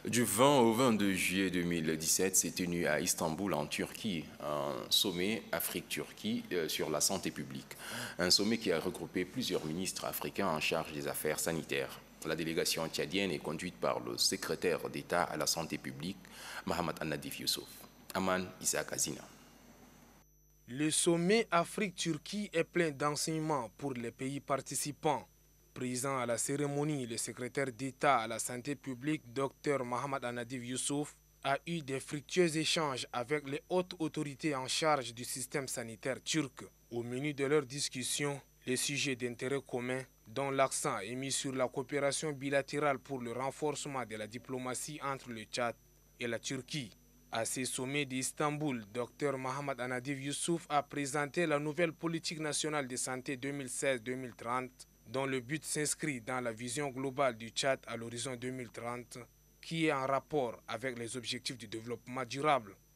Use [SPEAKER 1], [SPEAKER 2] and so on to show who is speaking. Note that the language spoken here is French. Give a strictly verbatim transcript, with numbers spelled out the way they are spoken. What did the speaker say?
[SPEAKER 1] Du vingt au vingt-deux juillet deux mille dix-sept, s'est tenu à Istanbul, en Turquie, un sommet Afrique-Turquie euh, sur la santé publique. Un sommet qui a regroupé plusieurs ministres africains en charge des affaires sanitaires. La délégation tchadienne est conduite par le secrétaire d'État à la santé publique, Mohamed An-Nadif Youssouf. Aman Issa Kazina.
[SPEAKER 2] Le sommet Afrique-Turquie est plein d'enseignements pour les pays participants. Présent à la cérémonie, le secrétaire d'État à la santé publique, Dr Mohamed An-Nadif Youssouf, a eu des fructueux échanges avec les hautes autorités en charge du système sanitaire turc. Au menu de leur discussion, les sujets d'intérêt commun, dont l'accent est mis sur la coopération bilatérale pour le renforcement de la diplomatie entre le Tchad et la Turquie. À ces sommets d'Istanbul, Dr Mohamed An-Nadif Youssouf a présenté la nouvelle politique nationale de santé deux mille seize deux mille trente, dont le but s'inscrit dans la vision globale du Tchad à l'horizon deux mille trente, qui est en rapport avec les objectifs du développement durable.